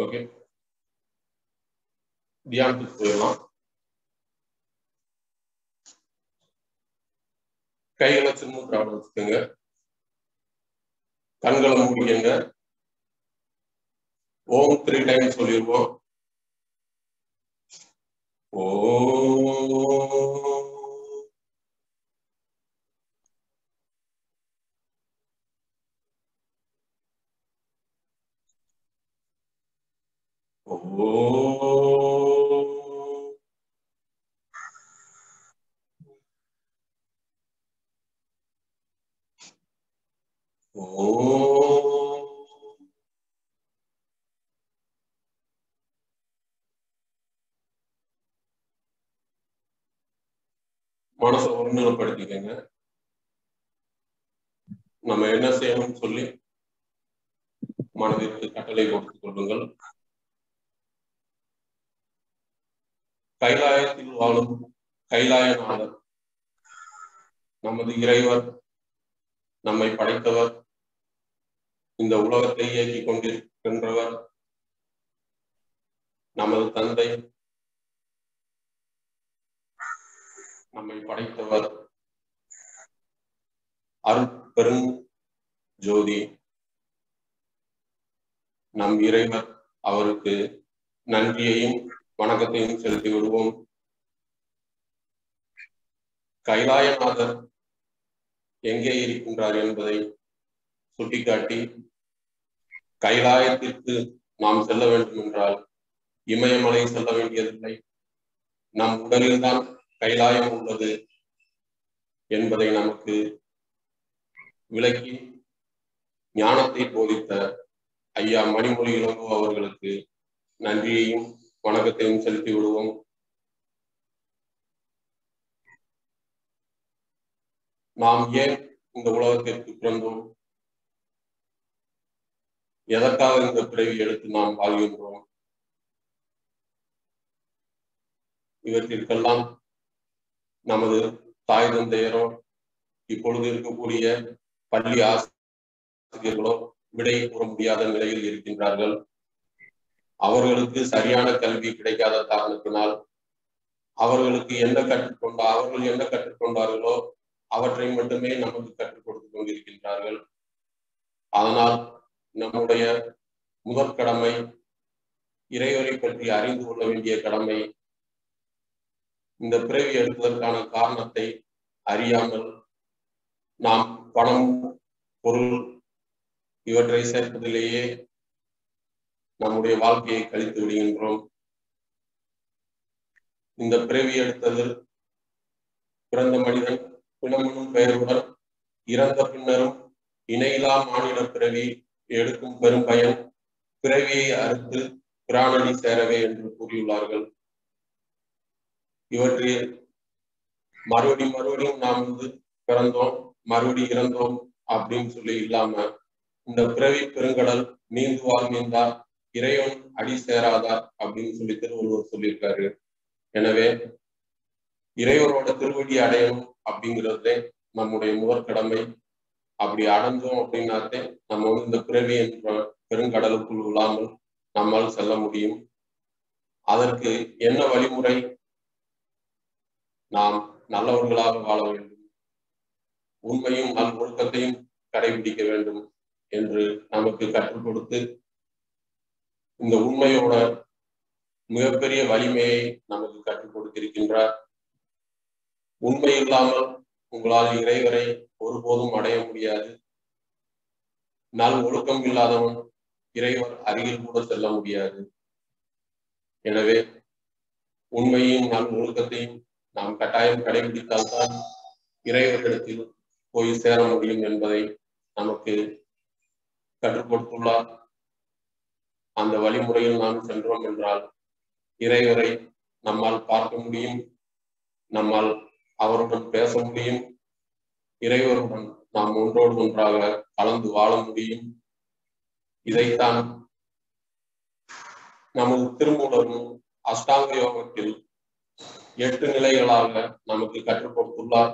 Okay, தியானத்துக்கு போயிடலாம். கைகளை சின்முத்திராவில் வச்சுக்கோங்க, கண்களை மூடிக்கங்க. ஓம் 3 டைம்ஸ் சொல்லிருவோம். மனசை ஒருநிலைப்படுத்திக்கங்க. நம்ம என்ன செய்யணும்னு சொல்லி மனதிற்கு கட்டளை கொடுத்துக் கொள்ளுங்கள். கைலாயத்தில் வாழும் கைலாயநாதர், நமது இறைவர், நம்மை படைத்தவர், இந்த உலகத்தை இயக்கிக் கொண்டிருக்கின்றவர், நமது தந்தை, நம்மை படைத்தவர், அருட்பெரும் ஜோதி, நம் இறைவர். அவருக்கு நன்றியையும் வணக்கத்தையும் செலுத்தி விடுவோம். கைலாயநாதர் எங்கே இருக்கின்றார் என்பதை சுட்டிக்காட்டி, கைலாயத்திற்கு நாம் செல்ல வேண்டும் என்றால் இமயமலை செல்ல வேண்டியதில்லை, நம் உடலில்தான் கைலாயம் உள்ளது என்பதை நமக்கு விளக்கி ஞானத்தை போதித்த ஐயா மணிமொழி இளங்கோ அவர்களுக்கு நன்றியையும் வணக்கத்தையும் செலுத்தி விடுவோம். நாம் ஏன் இந்த உலகத்திற்கு பிறந்தோம், எதற்காக இந்த பிறவி எடுத்து நாம் வாழ்கின்றோம், இவற்றிற்கெல்லாம் நமது தாய் தந்தையரோ இப்பொழுது இருக்கக்கூடிய பள்ளி ஆசிரியர்களோ விடை கூற முடியாத நிலையில் இருக்கின்றார்கள். அவர்களுக்கு சரியான கல்வி கிடைக்காத காரணத்தினால் அவர்கள் என்ன கற்றுக்கொண்டார்களோ அவற்றை மட்டுமே நமக்கு கற்றுக் கொடுத்துக் கொண்டிருக்கின்றார்கள். அதனால் நம்முடைய முதற் கடமை இறைவரை பற்றி அறிந்து கொள்ள வேண்டிய கடமை. இந்த பிறவி எடுப்பதற்கான காரணத்தை அறியாமல் நாம் பணம், பொருள் இவற்றை சேர்ப்பதிலேயே நம்முடைய வாழ்க்கையை கழித்து விடுகின்றோம். இந்த பிறவி எடுத்தது பிறந்த மனிதன் பிணமெனும் பெயருடன் இறந்த பின்னரும் இணையிலா மானிட பிறவி எடுக்கும் பெரும் பயன் பிறவியை அறுத்து பிராணடி சேரவே என்று கூறியுள்ளார்கள். இவற்றில் மறுபடியும் நாம் பிறந்தோம் மறுபடி இறந்தோம் அப்படின்னு சொல்லி இல்லாம, இந்த பிறவி பெருங்கடல் நீந்துவார் நீந்தார் இறைவன் அடி சேராதார் அப்படின்னு சொல்லி திருவள்ளுவர் சொல்லியிருக்காரு. எனவே இறைவனோட திருவடி அடையணும் அப்படிங்கிறதே நம்முடைய முதற் கடமை. அப்படி அடைஞ்சோம் அப்படின்னாத்தே நம்ம இந்த பிறவி என்ற பெருங்கடலுக்குள் விழாமல் நம்மால் செல்ல முடியும். அதற்கு என்ன வழிமுறை? நாம் நல்லவர்களாக வாழ வேண்டும், உண்மையும் நல் ஒழுக்கத்தையும் கடைபிடிக்க வேண்டும் என்று நமக்கு கற்றுக் கொடுத்து இந்த உண்மையோட மிகப்பெரிய வலிமையை நமக்கு கற்றுக் கொடுத்திருக்கின்றார். உண்மை இல்லாமல் உங்களால் இறைவரை ஒருபோதும் அடைய முடியாது. நல் ஒழுக்கம் இல்லாதவன் இறைவர் அருகில் கூட செல்ல முடியாது. எனவே உண்மையும் நல் ஒழுக்கத்தையும் நாம் கட்டாயம் கடைபிடித்தால்தான் இறைவரிடத்தில் போய் சேர முடியும் என்பதை நமக்கு கற்றுக் கொடுத்துள்ளார். அந்த வழிமுறையில் நாம் சென்றோம் என்றால் இறைவரை நம்மால் பார்க்க முடியும், நம்மால் அவருடன் பேச முடியும், இறைவருடன் நாம் ஒன்றோடு ஒன்றாக கலந்து வாழ முடியும். இதைத்தான் நமது திருமூலரும் அஷ்டாங்க யோகத்தில் 8 நிலைகளாக நமக்கு கற்றுக் கொடுத்துள்ளார்.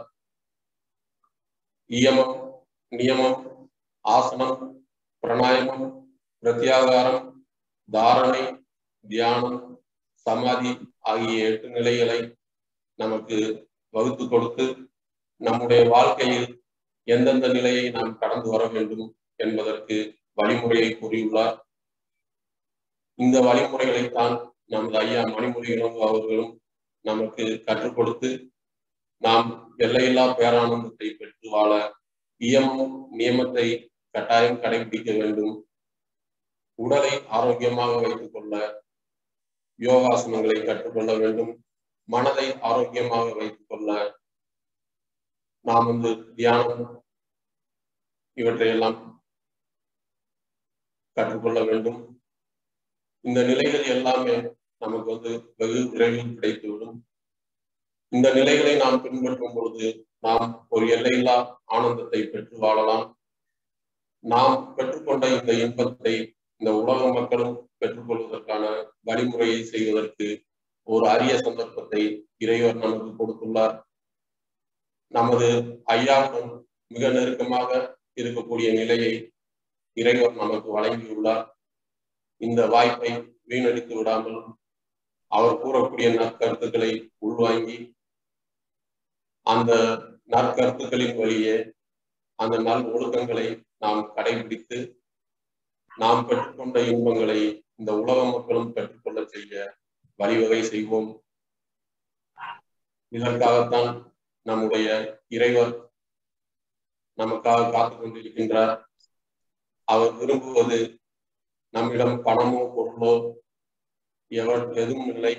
இயமம், நியமம், ஆசனம், பிராணாயாமம், பிரத்யாகாரம், தாரணை, தியானம், சமாதி ஆகிய 8 நிலைகளை நமக்கு வகுத்து கொடுத்து நம்முடைய வாழ்க்கையில் எந்தெந்த நிலையை நாம் கடந்து வர வேண்டும் என்பதற்கு வழிமுறையை கூறியுள்ளார். இந்த வழிமுறைகளைத்தான் நமது ஐயா மணிமொழி இளங்கோ அவர்களும் நமக்கு கற்றுக் கொடுத்து நாம் எல்லையில்லா பேரானந்தத்தை பெற்று வாழ இயமம் நியமத்தை கட்டாயம் கடைபிடிக்க வேண்டும். உடலை ஆரோக்கியமாக வைத்துக் கொள்ள யோகாசனங்களை கற்றுக்கொள்ள வேண்டும். மனதை ஆரோக்கியமாக வைத்துக் கொள்ள நாம் தியானம் இவற்றையெல்லாம் கற்றுக்கொள்ள வேண்டும். இந்த நிலைகள் எல்லாமே நமக்கு வெகு விரைவில் கிடைத்துவிடும். இந்த நிலைகளை நாம் பின்பற்றும் பொழுது நாம் ஒரு எல்லையில்லா ஆனந்தத்தை பெற்று வாழலாம். நாம் பெற்றுக்கொண்ட இந்த இன்பத்தை இந்த உலக மக்களும் பெற்றுக்கொள்வதற்கான வழிமுறையை செய்வதற்கு ஒரு அரிய சந்தர்ப்பத்தை இறைவர் நமக்கு கொடுத்துள்ளார். நமது ஐயாவுடன் மிக நெருக்கமாக இருக்கக்கூடிய நிலையை இறைவர் நமக்கு வழங்கியுள்ளார். இந்த வாய்ப்பை வீணடித்து விடாமல் அவர் கூறக்கூடிய நற்கருத்துக்களை உள்வாங்கி அந்த நற்கருத்துக்களின் வழியே அந்த நல் ஒழுக்கங்களை நாம் கடைபிடித்து நாம் பெற்றுக்கொண்ட இன்பங்களை இந்த உலக மக்களும் பெற்றுக்கொள்ள செய்ய வழிவகை செய்வோம். இதற்காகத்தான் நம்முடைய இறைவர் நமக்காக காத்துக் கொண்டிருக்கின்றார். அவர் விரும்புவது நம்மிடம் பணமோ பொருளோ எதுவும் இல்லை.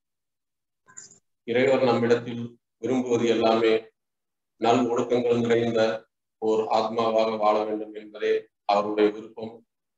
இறைவர் நம்மிடத்தில் விரும்புவது எல்லாமே நல் ஒழுக்கங்கள் நிறைந்த ஓர் ஆத்மாவாக வாழ வேண்டும் என்பதே அவருடைய விருப்பம்.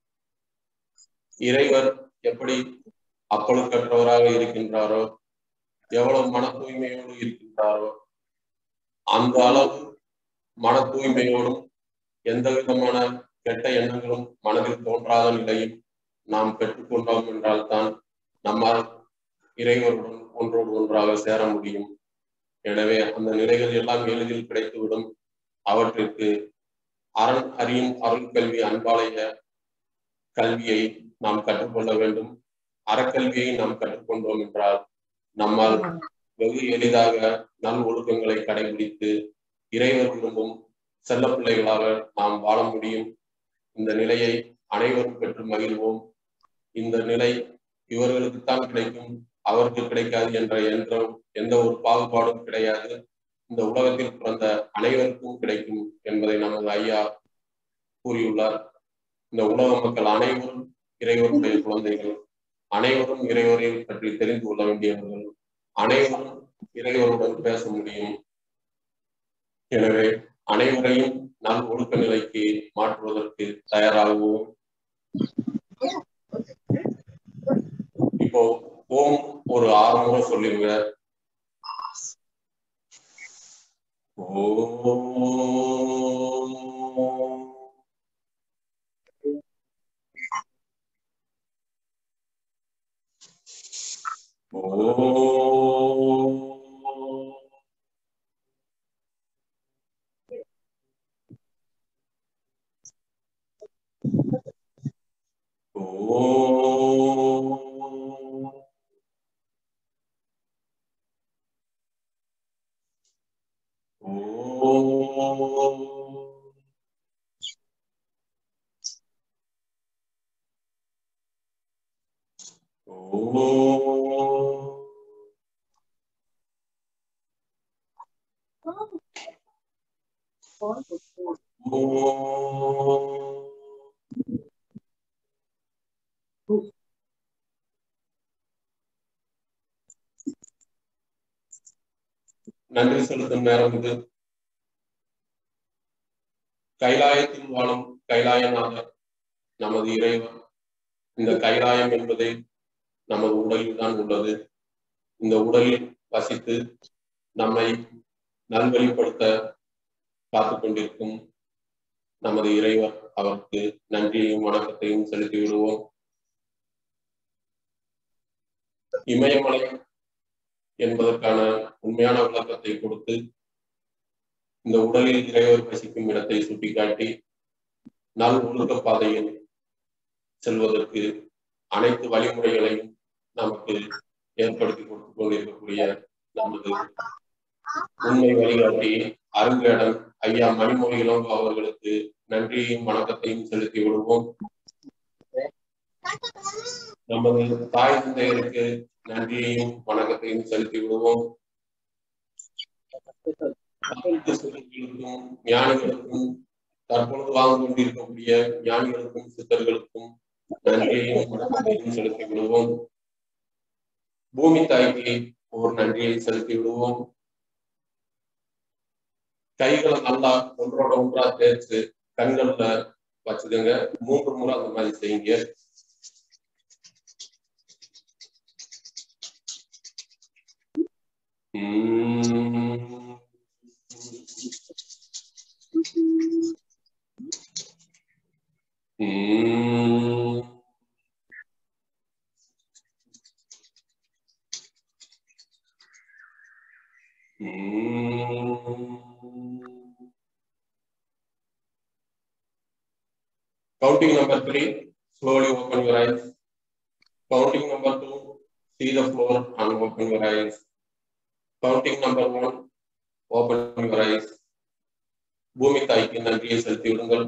இறைவர் எப்படி அப்பழுக்கற்றவராக இருக்கின்றாரோ, எவ்வளவு மன தூய்மையோடு இருக்கின்றாரோ, அந்த அளவு மன தூய்மையோடும் எந்த விதமான கெட்ட எண்ணங்களும் மனதில் தோன்றாத நிலையும் நாம் பெற்றுக்கொண்டோம் என்றால்தான் நம்மால் இறைவருடன் ஒன்றோடு ஒன்றாக சேர முடியும். எனவே அந்த நிலைகள் எல்லாம் எளிதில் கிடைத்துவிடும். அவற்றிற்கு அரண் அறியும் அருள் கல்வி அன்பாலய கல்வியை நாம் கற்றுக்கொள்ள வேண்டும். அறக்கல்வியை நாம் கற்றுக்கொண்டோம் என்றால் நம்மால் வெகு எளிதாக நல் ஒழுக்கங்களை கடைபிடித்து இறைவர் விரும்பும் செல்ல பிள்ளைகளாக நாம் வாழ முடியும். இந்த நிலையை அனைவரும் பெற்று மகிழ்வோம். இந்த நிலை இவர்களுக்குத்தான் கிடைக்கும், அவருக்கு கிடைக்காது என்ற எந்த ஒரு பாகுபாடும் கிடையாது. இந்த உலகத்தில் பிறந்த அனைவருக்கும் கிடைக்கும் என்பதை நமது ஐயா கூறியுள்ளார். இந்த உலக மக்கள் அனைவரும் இறைவருடைய குழந்தைகள், அனைவரும் இறைவரை பற்றி தெரிந்து கொள்ள வேண்டியவர்கள், அனைவரும் இறைவருடன் பேச முடியும். எனவே அனைவரையும் நல் ஒழுக்க நிலைக்கு மாற்றுவதற்கு தயாராகுவோம். இப்போ ஓம் ஒரு 6 முறை சொல்லிருங்க. நன்றி செலுத்தும் நேரம் இது. கைலாயத்தில் வாழும் கைலாயநாதர் நமது இறைவன். இந்த கைலாயம் என்பதே நமது உடலில் தான் உள்ளது. இந்த உடலில் வசித்து நம்மை நல்வழிப்படுத்த காத்துக் கொண்டிருக்கும் நமது இறைவர், அவருக்கு நன்றியையும் வணக்கத்தையும் செலுத்தி விடுவோம். இமயமலை என்பதற்கான உண்மையான விளக்கத்தை கொடுத்து இந்த உடலில் இறைவர் வசிக்கும் இடத்தை சுட்டிக்காட்டி நல் ஒழுக்க பாதையில் செல்வதற்கு அனைத்து வழிமுறைகளையும் நமக்கு ஏற்படுத்தி கொடுத்து கொண்டிருக்கக்கூடிய நமது உண்மை வழிகாட்டி அருங்கேடன் ஐயா மணிமொழி இளங்கோ அவர்களுக்கு நன்றியையும் வணக்கத்தையும் செலுத்தி விடுவோம். நமது தாய் தந்தையருக்கு நன்றியையும் வணக்கத்தையும் செலுத்தி விடுவோம். ஞானிகளுக்கும் தற்பொழுது வாழ்ந்து கொண்டிருக்கக்கூடிய ஞானிகளுக்கும் சித்தர்களுக்கும் நன்றியையும் வணக்கத்தையும் செலுத்தி விடுவோம். பூமி தாய்க்கு ஒரு நன்றியை செலுத்தி விடுவோம். கைகளை நல்லா ஒன்றோட ஒன்றா தேய்ச்சு கண்கள்ல வச்சுக்கோங்க. 3 முறை அந்த மாதிரி செய்யுங்க. Counting number 3, slowly open your eyes. Counting number 2, see the floor and open your eyes. Counting number 1, open your eyes. பூமி தாய்க்கு நன்றியை செலுத்தி விடுங்கள்.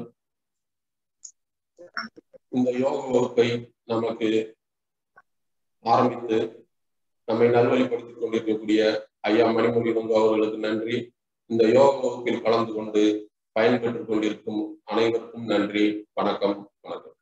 இந்த யோக வகுப்பை நமக்கு ஆரம்பித்து நம்மை நல்வழிப்படுத்திக் கொண்டிருக்கக்கூடிய ஐயா மணிமொழி இளங்கோ அவர்களுக்கு நன்றி. இந்த யோக வகுப்பில் கலந்து கொண்டு பயன்பெற்றுக் கொண்டிருக்கும் அனைவருக்கும் நன்றி. வணக்கம்.